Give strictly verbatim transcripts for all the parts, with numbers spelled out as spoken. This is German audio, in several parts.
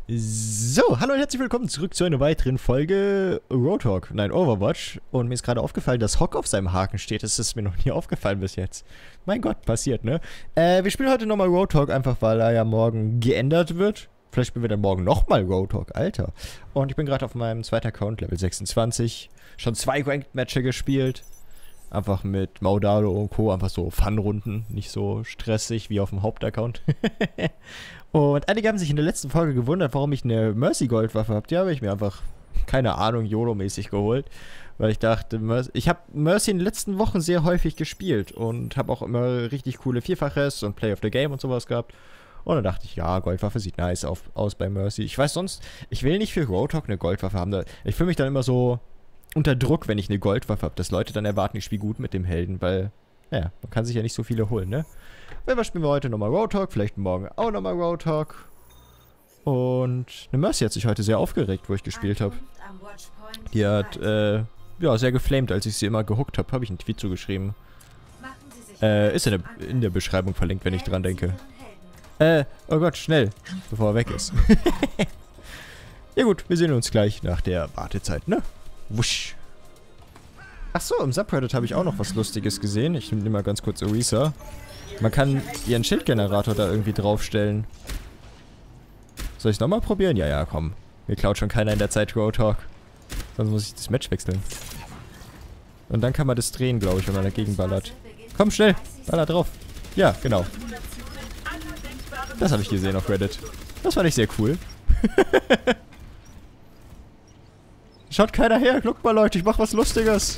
So, hallo und herzlich willkommen zurück zu einer weiteren Folge Roadhog, nein, Overwatch. Und mir ist gerade aufgefallen, dass Hog auf seinem Haken steht. Das ist mir noch nie aufgefallen bis jetzt. Mein Gott, passiert, ne? Äh, wir spielen heute nochmal Roadhog, einfach weil er ja morgen geändert wird. Vielleicht spielen wir dann morgen nochmal Roadhog, Alter. Und ich bin gerade auf meinem zweiten Account, Level sechsundzwanzig. Schon zwei Ranked-Matches gespielt. Einfach mit Maudado und Co. Einfach so Fun-Runden. Nicht so stressig wie auf dem Hauptaccount. Und einige haben sich in der letzten Folge gewundert, warum ich eine Mercy-Goldwaffe habe. Die habe ich mir einfach, keine Ahnung, YOLO-mäßig geholt. Weil ich dachte, Mercy, ich habe Mercy in den letzten Wochen sehr häufig gespielt. Und habe auch immer richtig coole Vierfaches und Play of the Game und sowas gehabt. Und dann dachte ich, ja, Goldwaffe sieht nice auf, aus bei Mercy. Ich weiß sonst, ich will nicht für Roadhog eine Goldwaffe haben. Da, ich fühle mich dann immer so unter Druck, wenn ich eine Goldwaffe habe, dass Leute dann erwarten, ich spiele gut mit dem Helden, weil, naja, man kann sich ja nicht so viele holen, ne? Aber spielen wir heute nochmal Roadhog, vielleicht morgen auch nochmal Roadhog. Und eine Mercy hat sich heute sehr aufgeregt, wo ich gespielt habe. Die hat, äh, ja, sehr geflamed, als ich sie immer gehuckt habe, habe ich einen Tweet zugeschrieben. Äh, ist in der, in der Beschreibung verlinkt, wenn ich dran denke. Äh, oh Gott, schnell, bevor er weg ist. Ja gut, wir sehen uns gleich nach der Wartezeit, ne? Wusch. Achso, im Subreddit habe ich auch noch was Lustiges gesehen. Ich nehme mal ganz kurz Orisa. Man kann ihren Schildgenerator da irgendwie draufstellen. Soll ich es nochmal probieren? Ja, ja, komm. Mir klaut schon keiner in der Zeit Roadhog. Sonst muss ich das Match wechseln. Und dann kann man das drehen, glaube ich, wenn man dagegen ballert. Komm, schnell. Baller drauf. Ja, genau. Das habe ich gesehen auf Reddit. Das fand ich sehr cool. Schaut keiner her. Guckt mal, Leute. Ich mach was Lustiges.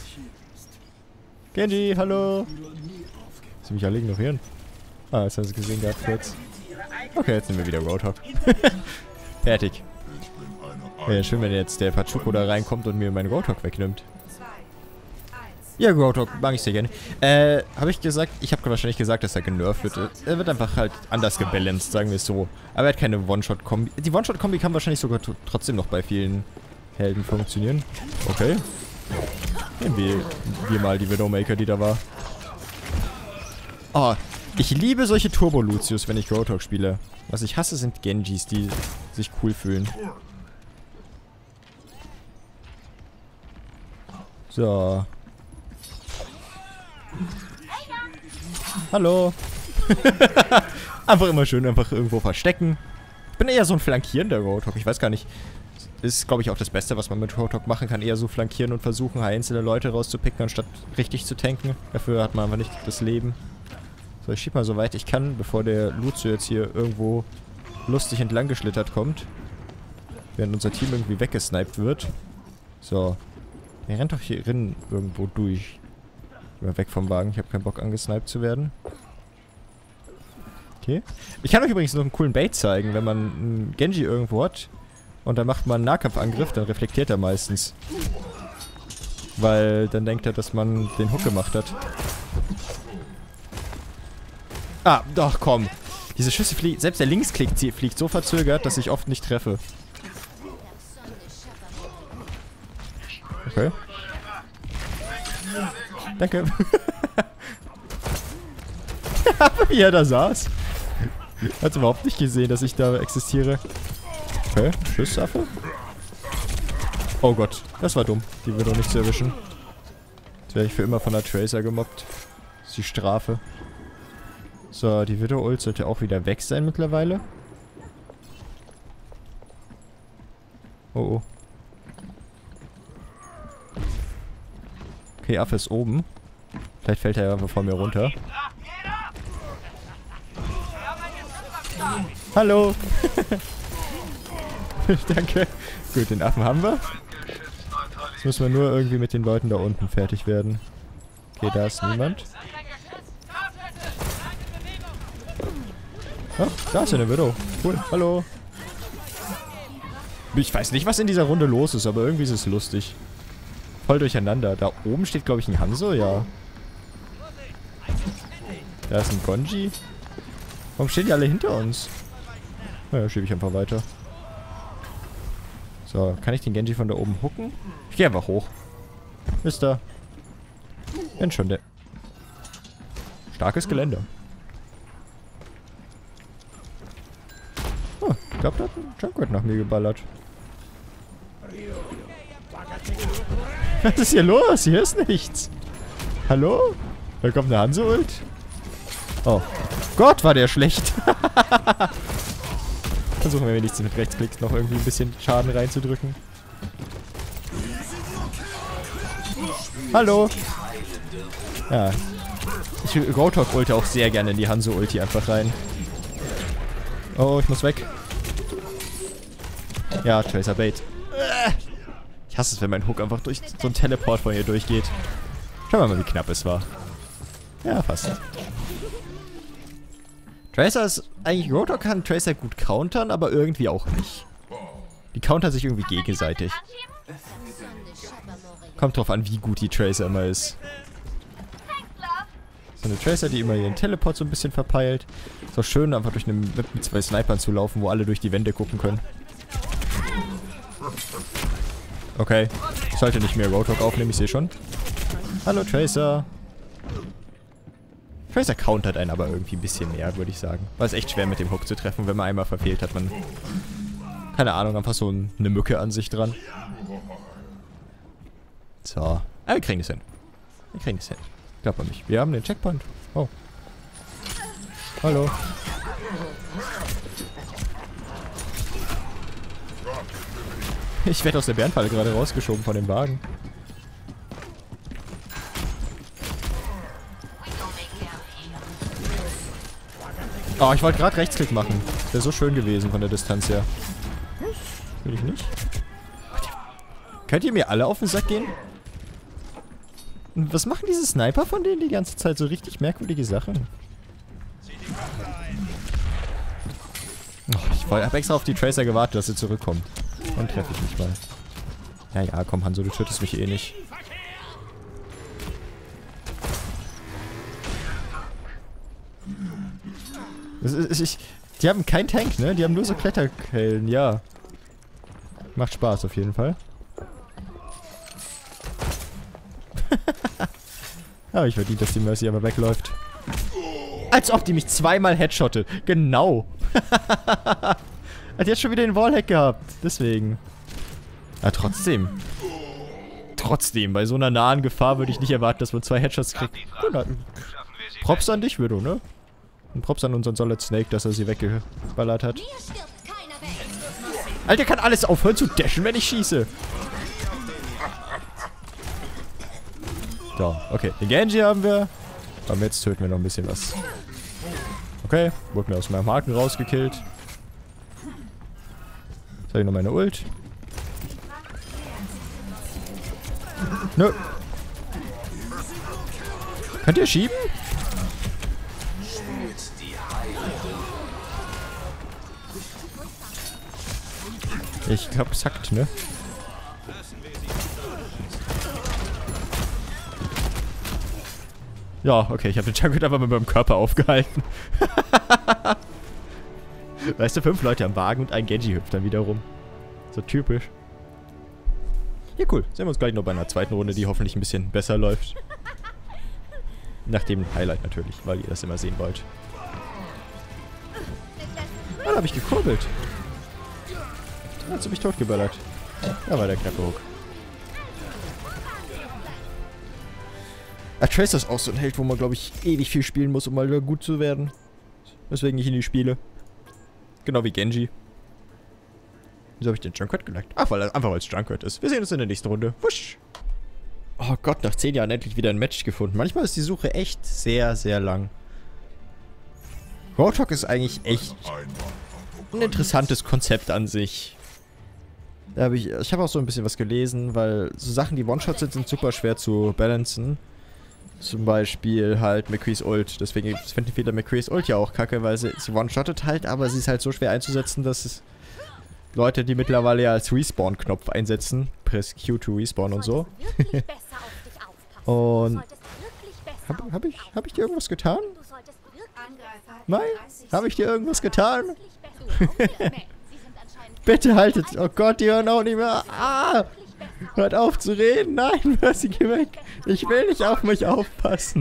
Genji, hallo. Sie mich alle ignorieren. Ah, jetzt haben sie gesehen gehabt kurz. Okay, jetzt nehmen wir wieder Roadhog. Fertig. Wäre ja schön, wenn jetzt der Pachuco da reinkommt und mir meinen Roadhog wegnimmt. Ja, Roadhog mag ich sehr gerne. Äh, habe ich gesagt, ich habe wahrscheinlich gesagt, dass er genervt wird. Er wird einfach halt anders gebalanced, sagen wir es so. Aber er hat keine One-Shot-Kombi. Die One-Shot-Kombi kann wahrscheinlich sogar trotzdem noch bei vielen Helden funktionieren. Okay. Nehmen wir, wir mal die Widowmaker, die da war. Oh, ich liebe solche Turbo-Lucius, wenn ich Roadhog spiele. Was ich hasse, sind Genjis, die sich cool fühlen. So. Hallo. Einfach immer schön einfach irgendwo verstecken. Ich bin eher so ein flankierender Roadhog. Ich weiß gar nicht. Ist, glaube ich, auch das Beste, was man mit Roadhog machen kann. Eher so flankieren und versuchen, einzelne Leute rauszupicken, anstatt richtig zu tanken. Dafür hat man einfach nicht das Leben. So, ich schieb mal so weit ich kann, bevor der Lucio jetzt hier irgendwo lustig entlang geschlittert kommt. Während unser Team irgendwie weggesniped wird. So. Der rennt doch hier drin irgendwo durch. Mal weg vom Wagen. Ich habe keinen Bock angesniped zu werden. Okay. Ich kann euch übrigens noch einen coolen Bait zeigen, wenn man einen Genji irgendwo hat. Und dann macht man einen Nahkampfangriff, dann reflektiert er meistens. Weil dann denkt er, dass man den Hook gemacht hat. Ah, doch, komm. Diese Schüsse fliegen, selbst der Linksklick fliegt so verzögert, dass ich oft nicht treffe. Okay. Danke. Wie er da saß. Hat überhaupt nicht gesehen, dass ich da existiere. Okay, tschüss, Affe. Oh Gott, das war dumm. Die wird doch nicht zu erwischen. Jetzt werde ich für immer von der Tracer gemobbt. Das ist die Strafe. So, die Widow-Ult sollte auch wieder weg sein mittlerweile. Oh oh. Okay, Affe ist oben. Vielleicht fällt er ja einfach vor mir runter. Hallo! Danke. Gut, den Affen haben wir. Jetzt müssen wir nur irgendwie mit den Leuten da unten fertig werden. Okay, da ist niemand. Oh, da ist ja eine Widow. Cool. Hallo. Ich weiß nicht, was in dieser Runde los ist, aber irgendwie ist es lustig. Voll durcheinander. Da oben steht, glaube ich, ein Hanzo, ja. Da ist ein Genji. Warum stehen die alle hinter uns? Naja, schiebe ich einfach weiter. So, kann ich den Genji von da oben hooken? Ich gehe einfach hoch. Ist da. Bin schon der. Starkes Gelände. Oh, Ich glaube, da hat ein Junkrat nach mir geballert. Was ist hier los? Hier ist nichts. Hallo? Da kommt eine Hanzo-Ult. Oh. Gott, war der schlecht. Versuchen wir wenigstens mit Rechtsklicks noch irgendwie ein bisschen Schaden reinzudrücken. Hallo. Ja. Ich Roadhog ulte auch sehr gerne in die Hanzo-Ulti einfach rein. Oh, ich muss weg. Ja, Tracer Bait. Ich hasse es, wenn mein Hook einfach durch so einen Teleport von hier durchgeht. Schauen wir mal, wie knapp es war. Ja, fast. Tracer ist eigentlich... Roadhog kann Tracer gut countern, aber irgendwie auch nicht. Die countern sich irgendwie gegenseitig. Kommt drauf an, wie gut die Tracer immer ist. So eine Tracer, die immer ihren Teleport so ein bisschen verpeilt. Ist auch schön, einfach durch eine Map mit zwei Snipern zu laufen, wo alle durch die Wände gucken können. Okay. Ich sollte nicht mehr Roadhog aufnehmen, ich sehe schon. Hallo Tracer. Tracer countert einen aber irgendwie ein bisschen mehr, würde ich sagen. Weil es echt schwer mit dem Hook zu treffen, wenn man einmal verfehlt hat. Man, keine Ahnung, einfach so ein, eine Mücke an sich dran. So. Ah, wir kriegen das hin. Wir kriegen das hin. Glaubt man nicht. Wir haben den Checkpoint. Oh. Hallo. Ich werde aus der Bärenfalle gerade rausgeschoben von dem Wagen. Oh, ich wollte gerade Rechtsklick machen. Wäre so schön gewesen von der Distanz her. Will ich nicht. Könnt ihr mir alle auf den Sack gehen? Und was machen diese Sniper von denen die ganze Zeit? So richtig merkwürdige Sachen. Oh, ich habe extra auf die Tracer gewartet, dass sie zurückkommt. Und treffe ich mich mal. Ja, ja, komm Hanzo, du tötest mich eh nicht. Das ist, ich, die haben keinen Tank, ne? Die haben nur so Kletterkellen, ja. Macht Spaß auf jeden Fall. Aber ich verdient, dass die Mercy aber wegläuft. Als ob die mich zweimal headshottet. Genau. Hat jetzt schon wieder den Wallhack gehabt. Deswegen. Ja, trotzdem. Trotzdem, bei so einer nahen Gefahr würde ich nicht erwarten, dass man zwei Headshots kriegt. Ja, Props an dich, Widow, ne? Und Props an unseren Solid Snake, dass er sie weggeballert hat. Alter, kann alles aufhören zu dashen, wenn ich schieße. So, okay. Den Genji haben wir. Aber jetzt töten wir noch ein bisschen was. Okay, wurde mir aus meinem Haken rausgekillt. Jetzt habe ich noch meine Ult. Nö. Könnt ihr schieben? Ich glaube, es hackt, ne? Ja, okay, ich habe den Junkrat einfach mit meinem Körper aufgehalten. Weißt du, fünf Leute am Wagen und ein Genji hüpft dann wieder rum. So typisch. Ja, cool. Sehen wir uns gleich noch bei einer zweiten Runde, die hoffentlich ein bisschen besser läuft. Nach dem Highlight natürlich, weil ihr das immer sehen wollt. Ah, da habe ich gekurbelt. Da hast du mich totgeballert. Da war der knappe Hook. Ah, Tracer ist auch so ein Held, wo man, glaube ich, ewig viel spielen muss, um mal wieder gut zu werden. Deswegen ich in die Spiele. Genau wie Genji. Wieso habe ich den Junkrat gelegt? Ach, weil er einfach als Junkrat ist. Wir sehen uns in der nächsten Runde. Wusch! Oh Gott, nach zehn Jahren endlich wieder ein Match gefunden. Manchmal ist die Suche echt sehr, sehr lang. Roadhog ist eigentlich echt ein interessantes Konzept an sich. Da hab ich ich habe auch so ein bisschen was gelesen, weil so Sachen, die One-Shot sind, sind super schwer zu balancen. Zum Beispiel halt McCree's Ult. Deswegen finden viele McCree's Ult ja auch kacke, weil sie, sie one-shottet halt, aber sie ist halt so schwer einzusetzen, dass es Leute, die mittlerweile ja als Respawn-Knopf einsetzen, Press Q to Respawn und so. Und hab, hab, ich, hab ich dir irgendwas getan? Nein? Habe ich dir irgendwas getan? Bitte haltet... Oh Gott, die hören auch nicht mehr... Ah! Hört auf zu reden! Nein, Mercy, geh weg! Ich will nicht auf mich aufpassen!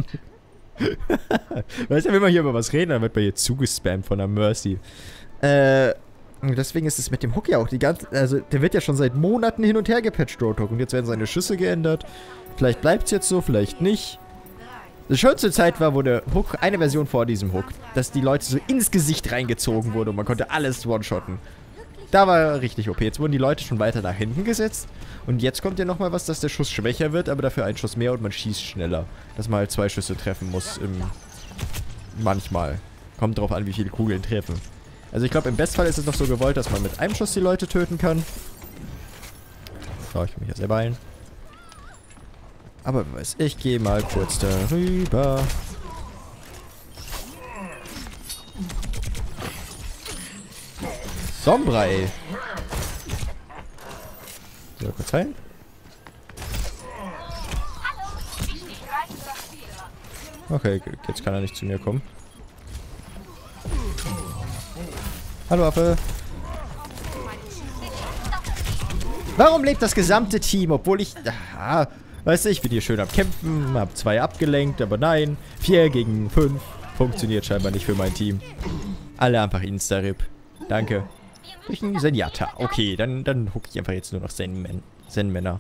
Weißt du, wenn wir hier über was reden, dann wird man hier zugespammt von der Mercy. Äh... Und deswegen ist es mit dem Hook ja auch die ganze... Also, der wird ja schon seit Monaten hin und her gepatcht, Roadhog. Und jetzt werden seine Schüsse geändert. Vielleicht bleibt es jetzt so, vielleicht nicht. Die schönste Zeit war, wo der Hook, eine Version vor diesem Hook, dass die Leute so ins Gesicht reingezogen wurde und man konnte alles one-shotten. Da war richtig O P. Jetzt wurden die Leute schon weiter nach hinten gesetzt. Und jetzt kommt ja nochmal was, dass der Schuss schwächer wird, aber dafür ein Schuss mehr und man schießt schneller. Dass man halt zwei Schüsse treffen muss im... Manchmal. Kommt drauf an, wie viele Kugeln treffen. Also ich glaube, im Bestfall ist es noch so gewollt, dass man mit einem Schuss die Leute töten kann. So, ich kann mich ja selber heilen. Aber wer weiß, ich gehe mal kurz darüber. Sombra, ey. So, kurz heilen. Okay, jetzt kann er nicht zu mir kommen. Hallo, Affe. Warum lebt das gesamte Team, obwohl ich... Ah, weißt du, ich bin hier schön am Kämpfen, hab zwei abgelenkt, aber nein. Vier gegen fünf. Funktioniert scheinbar nicht für mein Team. Alle einfach Insta-Rip. Danke. Durch einen Zenyatta. Okay, dann, dann huck ich einfach jetzt nur noch Zen-Männer. Zen-Männer.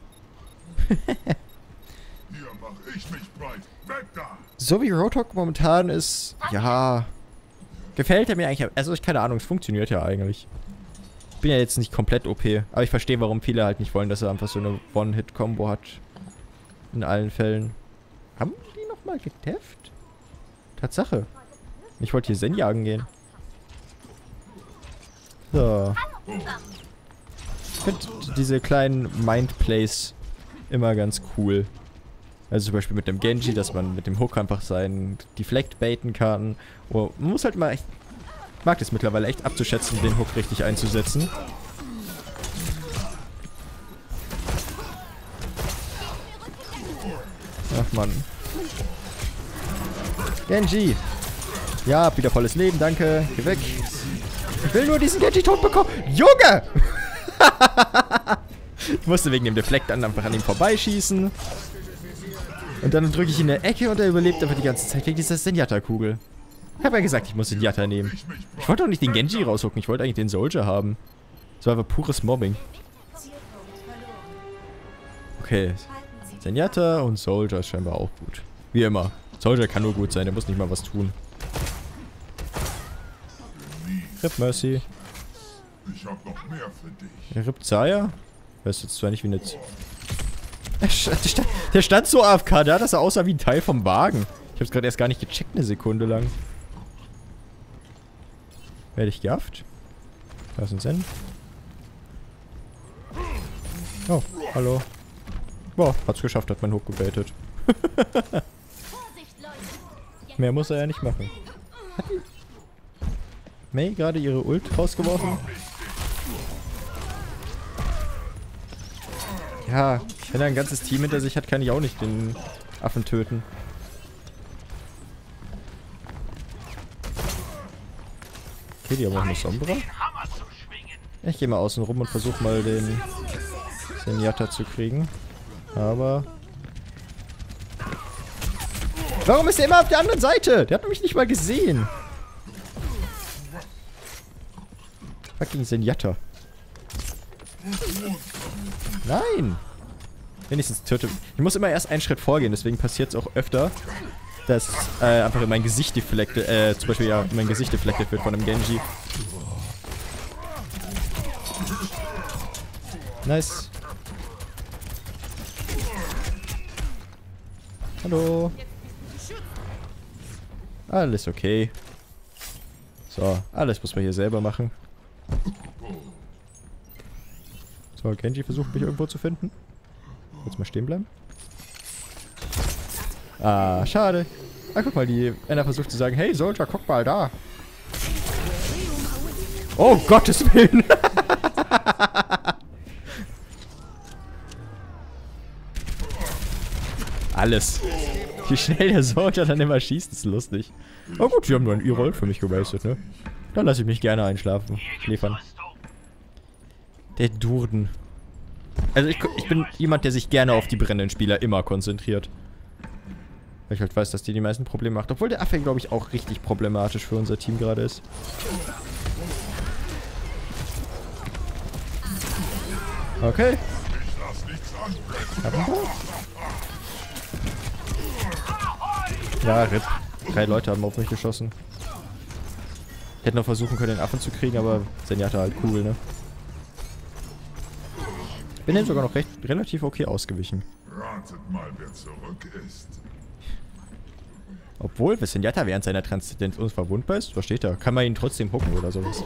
So wie Roadhog momentan ist, ja... Gefällt er mir eigentlich... Also, ich keine Ahnung, es funktioniert ja eigentlich. Ich bin ja jetzt nicht komplett O P. Aber ich verstehe, warum viele halt nicht wollen, dass er einfach so eine One-Hit-Kombo hat. In allen Fällen. Haben die nochmal gedefft? Tatsache. Ich wollte hier Zen jagen gehen. So. Ich finde diese kleinen Mindplays immer ganz cool. Also zum Beispiel mit dem Genji, dass man mit dem Hook einfach seinen Deflect baiten kann. Oh, man muss halt mal echt... Ich mag das mittlerweile echt abzuschätzen, den Hook richtig einzusetzen. Ach Mann. Genji! Ja, hab wieder volles Leben, danke. Geh weg. Ich will nur diesen Genji tot bekommen. Junge! Ich musste wegen dem Deflect dann einfach an ihm vorbeischießen. Und dann drücke ich ihn in der Ecke und er überlebt aber die ganze Zeit wegen dieser Zenyatta-Kugel. Ich habe ja gesagt, ich muss den Zenyatta nehmen. Ich wollte doch nicht den Genji raushucken, ich wollte eigentlich den Soldier haben. Das war aber pures Mobbing. Okay. Zenyatta und Soldier ist scheinbar auch gut. Wie immer. Soldier kann nur gut sein, der muss nicht mal was tun. Rip Mercy. Ich hab noch mehr für dich. Der Rip Zaya? Weiß jetzt zwar nicht wie eine... Der stand, der stand so A F K da, dass er aussah wie ein Teil vom Wagen. Ich hab's gerade erst gar nicht gecheckt, eine Sekunde lang. Werde ich gehafft? Da ist ein Zen. Oh, hallo. Boah, hat's geschafft, hat mein Hook gebaitet. Mehr muss er ja nicht machen. Hat die Mei gerade ihre Ult rausgeworfen? Ja, wenn er ein ganzes Team hinter sich hat, kann ich auch nicht den Affen töten. Okay, die haben auch eine Sombra. Ich gehe mal außen rum und versuche mal den Zenyatta zu kriegen. Aber... Warum ist er immer auf der anderen Seite? Der hat mich nicht mal gesehen. Fucking Zenyatta. Nein! Wenigstens töte... Ich muss immer erst einen Schritt vorgehen, deswegen passiert es auch öfter, dass äh, einfach in mein Gesicht deflected, äh, zum Beispiel ja, in mein Gesicht deflected wird von einem Genji. Nice. Hallo. Alles okay. So, alles muss man hier selber machen. So, Genji versucht mich irgendwo zu finden. Kurz mal stehen bleiben. Ah, schade. Ah, guck mal, die einer versucht zu sagen, hey Soldier, guck mal da. Oh, Gottes Willen. Alles. Wie schnell der Soldier dann immer schießt, ist lustig. Oh gut, die haben nur einen E-Roll für mich gewastet, ne? Dann lasse ich mich gerne einschlafen. Schläfern. Der Durden. Also ich, ich bin jemand, der sich gerne auf die brennenden Spieler immer konzentriert. Weil ich halt weiß, dass die die meisten Probleme macht. Obwohl der Affe, glaube ich, auch richtig problematisch für unser Team gerade ist. Okay. Ich lass nichts anbrennen. Ja, R I P. Drei Leute haben auf mich geschossen. Ich hätte noch versuchen können, den Affen zu kriegen, aber Zenyatta halt cool, ne? Bin dem sogar noch recht relativ okay ausgewichen. Ratet mal, wer zurück ist. Obwohl, Zenyatta während seiner Transzendenz unverwundbar ist, versteht er. Kann man ihn trotzdem hucken oder sowas.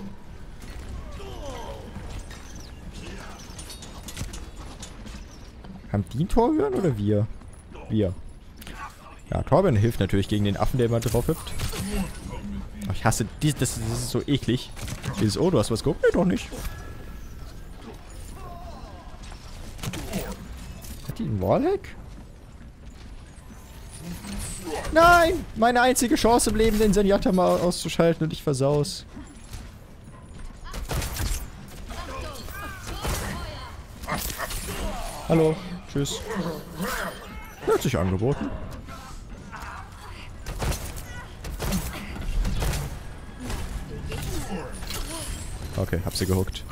Haben die einen Torbjörn oder wir? Wir. Ja, Torbjörn hilft natürlich gegen den Affen, der immer drauf hüpft. Oh, ich hasse dies, das, das ist so eklig. Dieses, oh, du hast was geguckt? Nee, doch nicht. Hat die einen Wallhack? Nein! Meine einzige Chance im Leben, den Zenyatta mal auszuschalten und ich versau's. Hallo. Tschüss. Hat sich angeboten. Okay, hab sie gehuckt.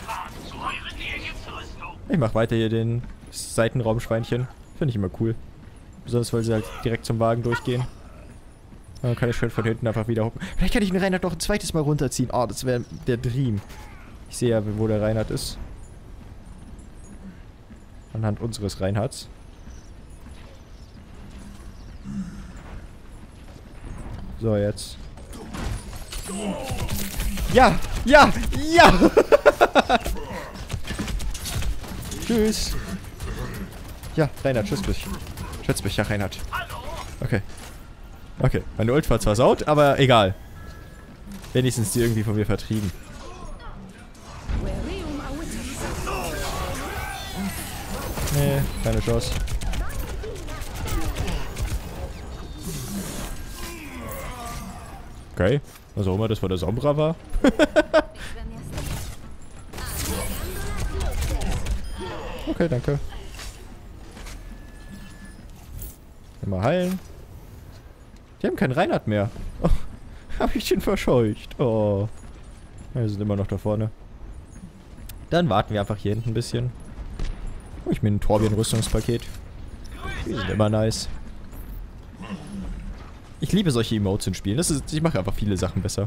Ich mach weiter hier den Seitenraumschweinchen. Finde ich immer cool. Besonders, weil sie halt direkt zum Wagen durchgehen. Dann kann ich schön von hinten einfach wieder hucken. Vielleicht kann ich den Reinhard noch ein zweites Mal runterziehen. Oh, das wäre der Dream. Ich sehe ja, wo der Reinhard ist. Anhand unseres Reinhards. So, jetzt. Ja! Ja! Ja! Tschüss! Ja, Reinhard, tschüss mich. Schütz mich, ja, Reinhard. Okay. Okay, meine Ult war zwar saut, aber egal. Wenigstens die irgendwie von mir vertrieben. Nee, keine Chance. Okay, was auch immer das von der Sombra war. Okay, danke. Mal heilen. Die haben keinen Reinhard mehr. Oh, hab ich den verscheucht. Oh. Wir sind immer noch da vorne. Dann warten wir einfach hier hinten ein bisschen. Oh, ich mir ein Torbjörn-Rüstungspaket. Die sind immer nice. Ich liebe solche Emotes in Spielen. Das ist, ich mache einfach viele Sachen besser.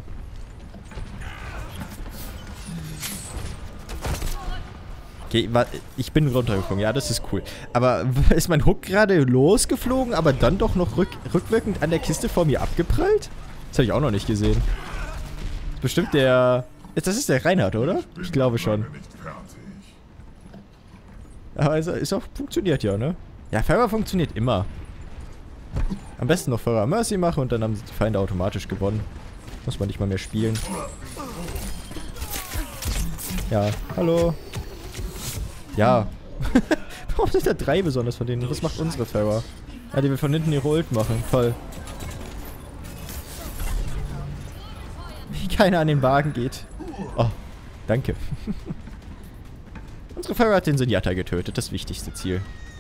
Okay, ich bin runtergeflogen. Ja, das ist cool. Aber ist mein Hook gerade losgeflogen, aber dann doch noch rück, rückwirkend an der Kiste vor mir abgeprallt? Das habe ich auch noch nicht gesehen. Bestimmt der... Das ist der Reinhard, oder? Ich glaube schon. Aber es ist auch funktioniert ja, ne? Ja, Pharah funktioniert immer. Am besten noch Pharah Mercy machen und dann haben die Feinde automatisch gewonnen. Muss man nicht mal mehr spielen. Ja, hallo. Ja. Warum sind da drei besonders von denen? Was macht unsere Pharah? Ja, die will von hinten ihre Ult machen. Toll. Wie keiner an den Wagen geht. Oh, danke. Unsere Pharah hat den Zenyatta getötet. Das wichtigste Ziel.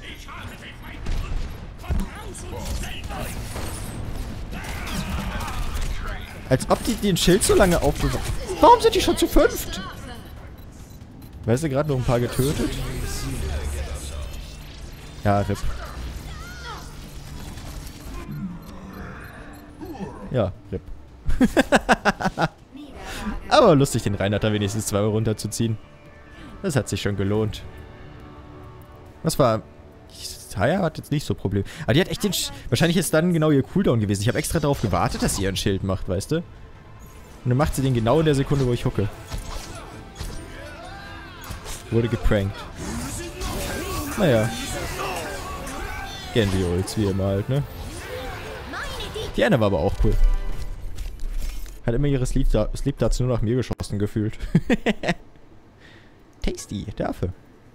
Als ob die den Schild so lange aufbewahren. Warum sind die schon zu fünft? Weißt du, gerade noch ein paar getötet? Ja, R I P. Ja, R I P. Aber lustig, den Reinhard da wenigstens zwei Euro runterzuziehen. Das hat sich schon gelohnt. Was war... Taya hat jetzt nicht so Problem. Aber die hat echt den... Sch Wahrscheinlich ist dann genau ihr Cooldown gewesen. Ich habe extra darauf gewartet, dass sie ihren Schild macht, weißt du? Und dann macht sie den genau in der Sekunde, wo ich hucke. Wurde geprankt. Naja. Genji-Ults, wie immer halt, ne? Die eine war aber auch cool. Hat immer ihre Sleep Darts nur nach mir geschossen gefühlt. Tasty, der Affe.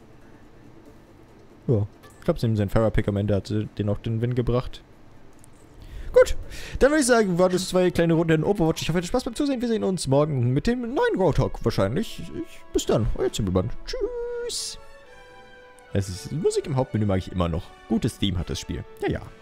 Ja. Ich glaube, sein Pharah-Pick am Ende hat den auch den Win gebracht. Gut, dann würde ich sagen, war das zwei kleine Runden in Overwatch. Ich hoffe, ihr hattet Spaß beim Zusehen. Wir sehen uns morgen mit dem neuen Roadhog wahrscheinlich. Ich, bis dann, euer Zimmermann. Tschüss. Es ist, Musik im Hauptmenü mag ich immer noch. Gutes Theme hat das Spiel. Ja, ja.